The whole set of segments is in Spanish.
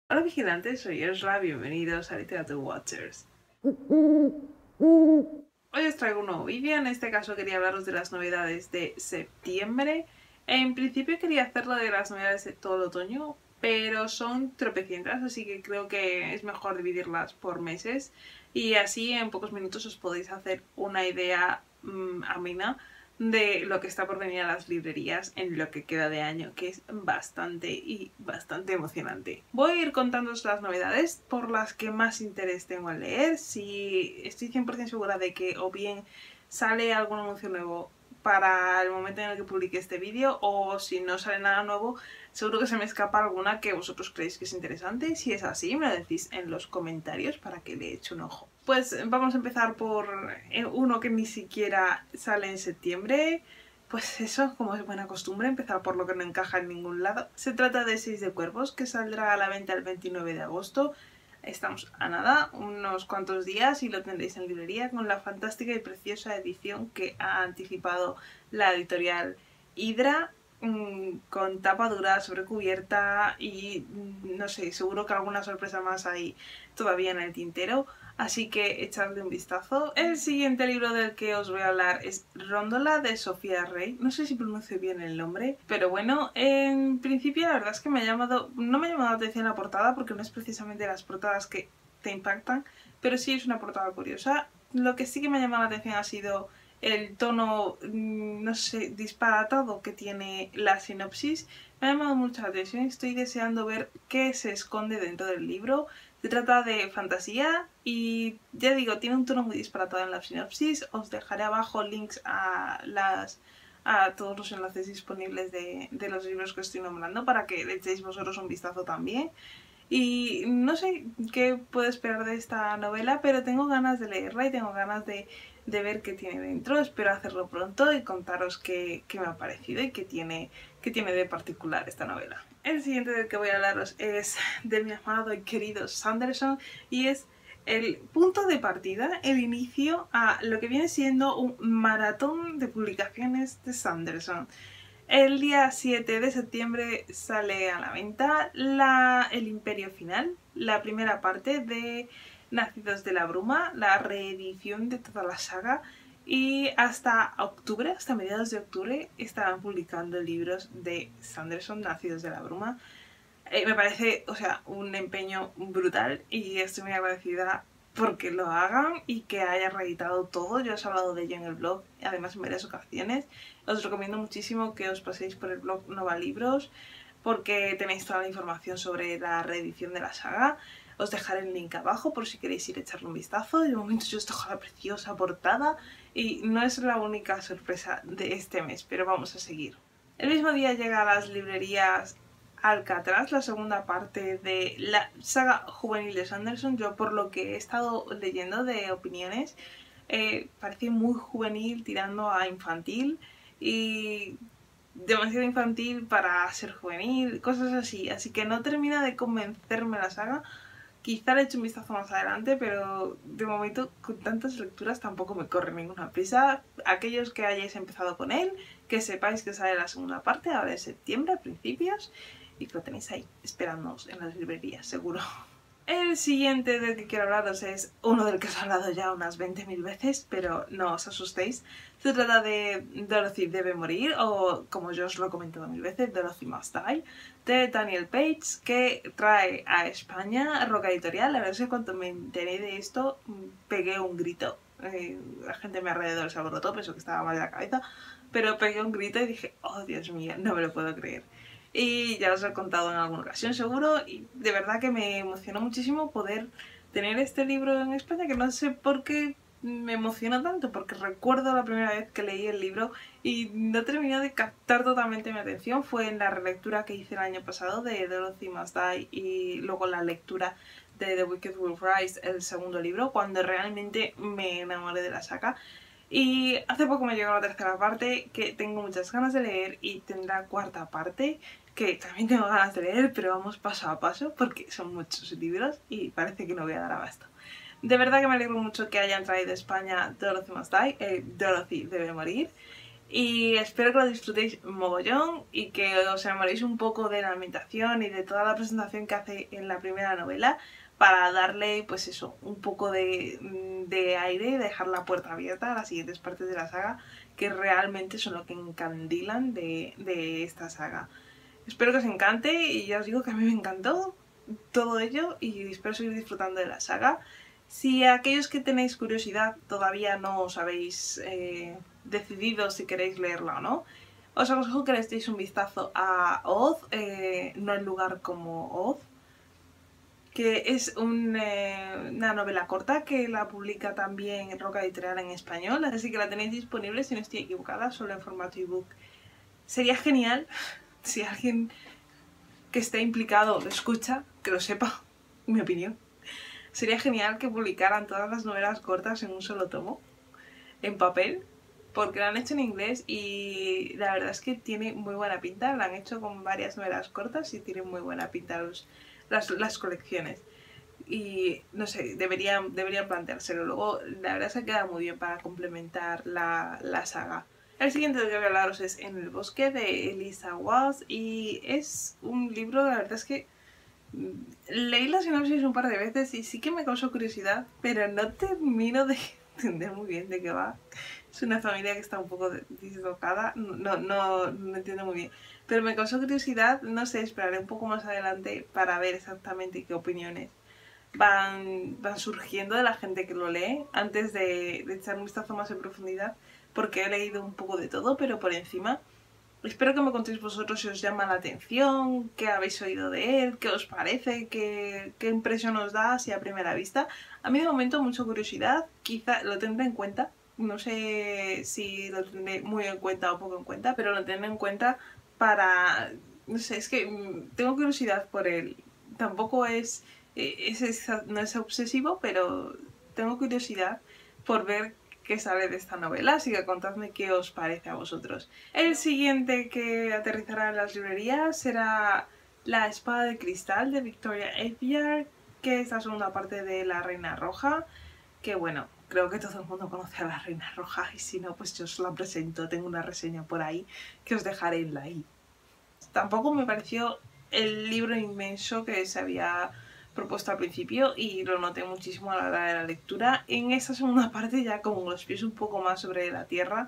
Hola vigilantes, soy Osra, bienvenidos a Literature Watchers. Hoy os traigo un nuevo vídeo, en este caso quería hablaros de las novedades de septiembre. En principio quería hacerlo de las novedades de todo el otoño, pero son tropecientas, así que creo que es mejor dividirlas por meses y así en pocos minutos os podéis hacer una idea amena de lo que está por venir a las librerías en lo que queda de año, que es bastante emocionante. Voy a ir contándoos las novedades por las que más interés tengo en leer. Si estoy 100% segura de que o bien sale algún anuncio nuevo para el momento en el que publique este vídeo, o si no sale nada nuevo, seguro que se me escapa alguna que vosotros creéis que es interesante. Si es así, me lo decís en los comentarios para que le eche un ojo. Pues vamos a empezar por uno que ni siquiera sale en septiembre. Pues eso, como es buena costumbre, empezar por lo que no encaja en ningún lado. Se trata de 6 de Cuervos, que saldrá a la venta el 29 de agosto. Estamos a nada, unos cuantos días, y lo tendréis en librería con la fantástica y preciosa edición que ha anticipado la editorial Hydra, con tapa dura, sobrecubierta y no sé, seguro que alguna sorpresa más hay todavía en el tintero. Así que echadle un vistazo. El siguiente libro del que os voy a hablar es Róndola, de Sofía Rey. No sé si pronuncio bien el nombre, pero bueno, en principio la verdad es que no me ha llamado la atención la portada, porque no es precisamente las portadas que te impactan, pero sí es una portada curiosa. Lo que sí que me ha llamado la atención ha sido el tono, no sé, disparatado que tiene la sinopsis. Me ha llamado mucho la atención y estoy deseando ver qué se esconde dentro del libro. Se trata de fantasía y ya digo, tiene un tono muy disparatado en la sinopsis. Os dejaré abajo links a todos los enlaces disponibles de los libros que estoy nombrando para que le echéis vosotros un vistazo también. Y no sé qué puedo esperar de esta novela, pero tengo ganas de leerla y tengo ganas de ver qué tiene dentro. Espero hacerlo pronto y contaros qué me ha parecido y qué tiene de particular esta novela. El siguiente del que voy a hablaros es de mi amado y querido Sanderson, y es el punto de partida, el inicio a lo que viene siendo un maratón de publicaciones de Sanderson. El día 7 de septiembre sale a la venta El Imperio Final, la primera parte de Nacidos de la Bruma, la reedición de toda la saga, y hasta octubre, hasta mediados de octubre, estarán publicando libros de Sanderson, Nacidos de la Bruma. Me parece, o sea, un empeño brutal y estoy muy agradecida porque lo hagan y que haya reeditado todo. Yo os he hablado de ello en el blog, además en varias ocasiones. Os recomiendo muchísimo que os paséis por el blog Nova Libros, porque tenéis toda la información sobre la reedición de la saga. Os dejaré el link abajo por si queréis ir a echarle un vistazo. De momento yo os dejo la preciosa portada y no es la única sorpresa de este mes, pero vamos a seguir. El mismo día llega a las librerías Alcatraz, la segunda parte de la saga juvenil de Sanderson. Yo, por lo que he estado leyendo de opiniones, parece muy juvenil tirando a infantil y demasiado infantil para ser juvenil, cosas así. Así que no termina de convencerme la saga. Quizá le eche un vistazo más adelante, pero de momento con tantas lecturas tampoco me corre ninguna prisa. Aquellos que hayáis empezado con él, que sepáis que sale la segunda parte ahora de septiembre, a principios, y que lo tenéis ahí, esperándoos en las librerías, seguro. El siguiente del que quiero hablaros es uno del que os he hablado ya unas 20.000 veces, pero no os asustéis. Se trata de Dorothy debe morir, o como yo os lo he comentado 1000 veces, Dorothy Must Die, de Daniel Page, que trae a España Roca Editorial. La verdad es que cuando me enteré de esto, pegué un grito. La gente a mi alrededor se alborotó, pensó que estaba mal de la cabeza, pero pegué un grito y dije, oh Dios mío, no me lo puedo creer. Y ya os lo he contado en alguna ocasión seguro, y de verdad que me emocionó muchísimo poder tener este libro en España, que no sé por qué me emocionó tanto, porque recuerdo la primera vez que leí el libro y no terminó de captar totalmente mi atención. Fue en la relectura que hice el año pasado de Dorothy Must Die y luego la lectura de The Wicked Will Rise, el segundo libro, cuando realmente me enamoré de la saga. Y hace poco me llegó la tercera parte, que tengo muchas ganas de leer, y tendrá cuarta parte, que también tengo ganas de leer, pero vamos paso a paso porque son muchos libros y parece que no voy a dar abasto. De verdad que me alegro mucho que hayan traído a España Dorothy Must Die, Dorothy debe morir, Y espero que lo disfrutéis mogollón y que os enamoréis un poco de la ambientación y de toda la presentación que hace en la primera novela para darle, pues eso, un poco de aire y dejar la puerta abierta a las siguientes partes de la saga que realmente son lo que encandilan de esta saga. Espero que os encante y ya os digo que a mí me encantó todo ello y espero seguir disfrutando de la saga. Si aquellos que tenéis curiosidad todavía no os habéis decidido si queréis leerla o no, os aconsejo que le deis un vistazo a Oz, no en lugar como Oz, que es una novela corta que la publica también Roca Editorial en español, así que la tenéis disponible, si no estoy equivocada, solo en formato ebook. Sería genial si alguien que esté implicado lo escucha, que lo sepa, mi opinión. Sería genial que publicaran todas las novelas cortas en un solo tomo, en papel, porque lo han hecho en inglés y la verdad es que tiene muy buena pinta. Lo han hecho con varias novelas cortas y tienen muy buena pinta las colecciones. Y no sé, deberían planteárselo. Luego, la verdad se queda muy bien para complementar la saga. El siguiente del que voy a hablaros es En el bosque, de Elisa Walsh, y es un libro, la verdad es que leí la sinopsis un par de veces y sí que me causó curiosidad, pero no termino de entender muy bien de qué va. Es una familia que está un poco dislocada, no entiendo muy bien. Pero me causó curiosidad, no sé, esperaré un poco más adelante para ver exactamente qué opiniones van surgiendo de la gente que lo lee antes de echar un vistazo más en profundidad, porque he leído un poco de todo, pero por encima. Espero que me contéis vosotros si os llama la atención, qué habéis oído de él, qué os parece, qué impresión os da así a primera vista. A mí de momento mucha curiosidad, quizá lo tendré en cuenta, no sé si lo tendré muy en cuenta o poco en cuenta, pero lo tendré en cuenta para... no sé, es que tengo curiosidad por él. Tampoco no es obsesivo, pero tengo curiosidad por ver que sale de esta novela, así que contadme qué os parece a vosotros. El siguiente que aterrizará en las librerías será La espada de cristal, de Victoria Aveyard, que es la segunda parte de La Reina Roja, que bueno, creo que todo el mundo conoce a La Reina Roja y si no, pues yo os la presento, tengo una reseña por ahí que os dejaré en la i. Tampoco me pareció el libro inmenso que se había propuesto al principio y lo noté muchísimo a la hora de la lectura. En esta segunda parte, ya con los pies un poco más sobre la tierra,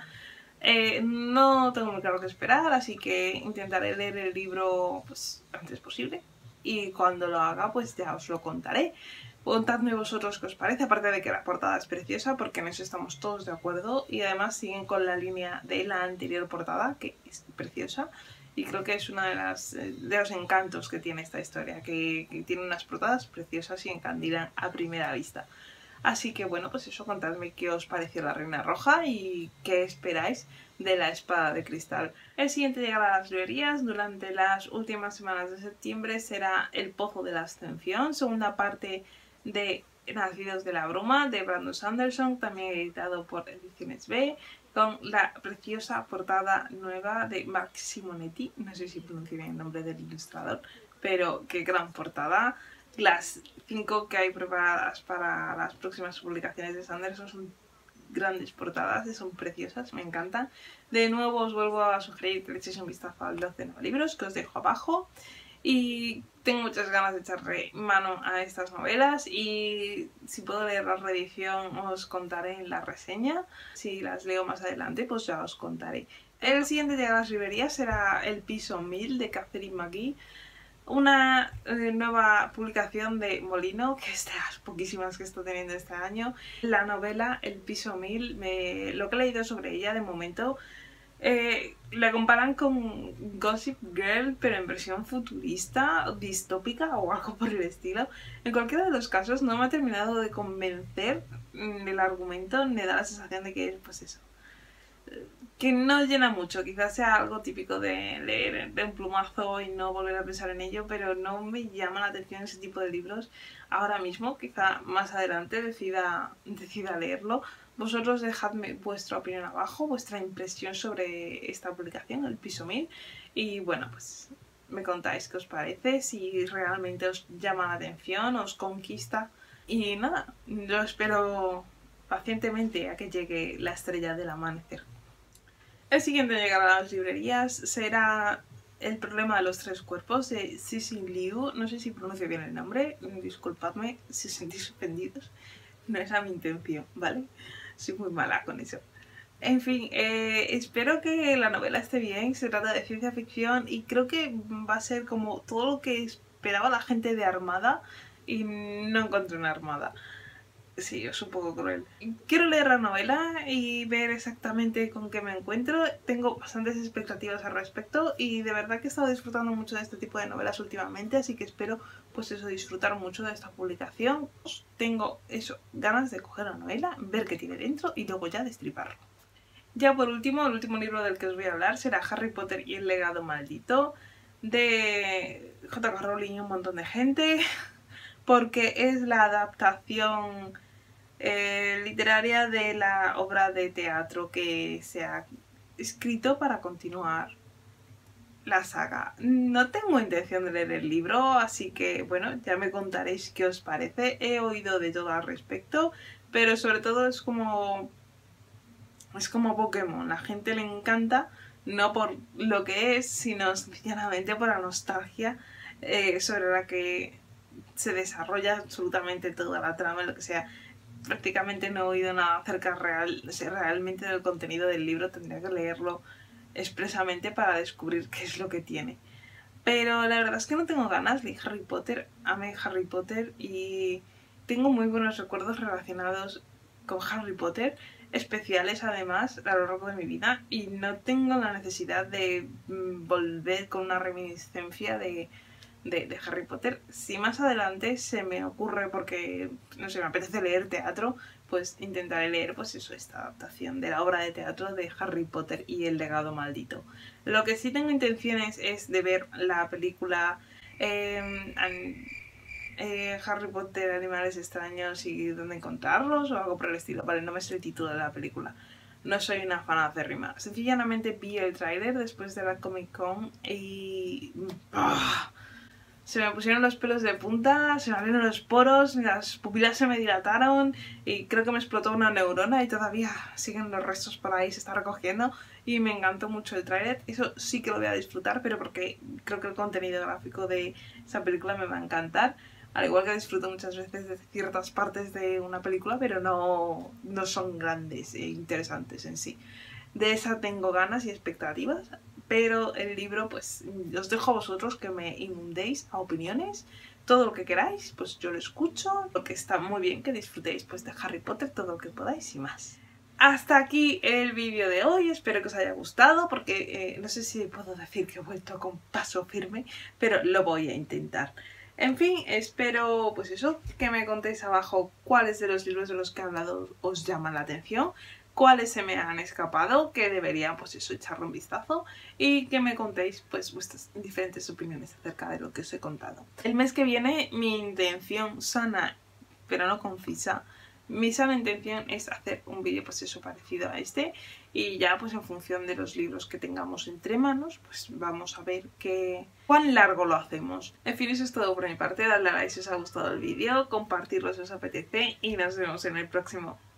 no tengo muy claro qué esperar, así que intentaré leer el libro pues antes posible y cuando lo haga pues ya os lo contaré. Contadme vosotros qué os parece, aparte de que la portada es preciosa, porque en eso estamos todos de acuerdo, y además siguen con la línea de la anterior portada, que es preciosa, y creo que es uno de los encantos que tiene esta historia, que tiene unas portadas preciosas y encandilan a primera vista. Así que bueno, pues eso, contadme qué os pareció La Reina Roja y qué esperáis de La Espada de Cristal. El siguiente llegar a las librerías durante las últimas semanas de septiembre será El Pozo de la Ascensión, segunda parte de Nacidos de la Bruma, de Brandon Sanderson, también editado por Ediciones B, con la preciosa portada nueva de Mark Simonetti, no sé si pronuncio bien el nombre del ilustrador, pero qué gran portada. Las 5 que hay preparadas para las próximas publicaciones de Sanderson son grandes portadas, son preciosas, me encantan. De nuevo os vuelvo a sugerir que le echéis un vistazo al blog de Nueva Libros, que os dejo abajo. Y tengo muchas ganas de echarle mano a estas novelas y si puedo leer la reedición os contaré en la reseña. Si las leo más adelante pues ya os contaré. El siguiente de las librerías será El piso 1000 de Katherine McGee. Una nueva publicación de Molino, que es de las poquísimas que está teniendo este año. La novela El piso 1000, lo que he leído sobre ella de momento, la comparan con Gossip Girl, pero en versión futurista, distópica o algo por el estilo. En cualquiera de los casos no me ha terminado de convencer el argumento, me da la sensación de que es pues eso, que no llena mucho, quizás sea algo típico de leer de un plumazo y no volver a pensar en ello, pero no me llama la atención ese tipo de libros ahora mismo, quizá más adelante decida leerlo. Vosotros dejadme vuestra opinión abajo, vuestra impresión sobre esta publicación, El piso 1000, y bueno, pues me contáis qué os parece, si realmente os llama la atención, os conquista, y nada, yo espero pacientemente a que llegue la estrella del amanecer. El siguiente en llegar a las librerías será El problema de los tres cuerpos de Cixin Liu. No sé si pronuncio bien el nombre, disculpadme si os sentís ofendidos. No es a mi intención, ¿vale? Soy muy mala con eso. En fin, espero que la novela esté bien. Se trata de ciencia ficción y creo que va a ser como todo lo que esperaba la gente de Armada y no encontré una Armada. Sí, es un poco cruel. Quiero leer la novela y ver exactamente con qué me encuentro. Tengo bastantes expectativas al respecto y de verdad que he estado disfrutando mucho de este tipo de novelas últimamente, así que espero pues eso, disfrutar mucho de esta publicación. Tengo eso, ganas de coger la novela, ver qué tiene dentro y luego ya destriparlo. Ya por último, el último libro del que os voy a hablar será Harry Potter y el legado maldito de J.K. Rowling y un montón de gente, porque es la adaptación literaria de la obra de teatro que se ha escrito para continuar la saga. No tengo intención de leer el libro, así que bueno, ya me contaréis qué os parece. He oído de todo al respecto, pero sobre todo es como Pokémon, la gente le encanta, no por lo que es, sino sencillamente por la nostalgia sobre la que se desarrolla absolutamente toda la trama, lo que sea. Prácticamente no he oído nada acerca realmente del contenido del libro, tendría que leerlo expresamente para descubrir qué es lo que tiene. Pero la verdad es que no tengo ganas de Harry Potter, amé Harry Potter y tengo muy buenos recuerdos relacionados con Harry Potter, especiales además a lo largo de mi vida, y no tengo la necesidad de volver con una reminiscencia de Harry Potter. Si más adelante se me ocurre, porque no sé, me apetece leer teatro, pues intentaré leer pues eso, esta adaptación de la obra de teatro de Harry Potter y el legado maldito. Lo que sí tengo intenciones es de ver la película Harry Potter, Animales Extraños y dónde encontrarlos o algo por el estilo. Vale, no me sé el título de la película. No soy una fan acérrima. Sencillamente vi el tráiler después de la Comic Con y se me pusieron los pelos de punta, se me abrieron los poros, las pupilas se me dilataron y creo que me explotó una neurona y todavía siguen los restos por ahí, se está recogiendo y me encantó mucho el tráiler. Eso sí que lo voy a disfrutar, pero porque creo que el contenido gráfico de esa película me va a encantar. Al igual que disfruto muchas veces de ciertas partes de una película, pero no son grandes e interesantes en sí. De esa tengo ganas y expectativas, pero el libro pues os dejo a vosotros que me inundéis a opiniones. Todo lo que queráis, pues yo lo escucho, porque está muy bien que disfrutéis pues de Harry Potter todo lo que podáis y más. Hasta aquí el vídeo de hoy, espero que os haya gustado, porque no sé si puedo decir que he vuelto con paso firme, pero lo voy a intentar. En fin, espero pues eso, que me contéis abajo cuáles de los libros de los que he hablado os llaman la atención, cuáles se me han escapado, que debería pues eso, echarle un vistazo y que me contéis pues vuestras diferentes opiniones acerca de lo que os he contado. El mes que viene mi intención sana, pero no concisa, mi sana intención es hacer un vídeo pues eso parecido a este y ya pues en función de los libros que tengamos entre manos pues vamos a ver cuán largo lo hacemos. En fin, eso es todo por mi parte, dadle a like si os ha gustado el vídeo, compartirlo si os apetece y nos vemos en el próximo.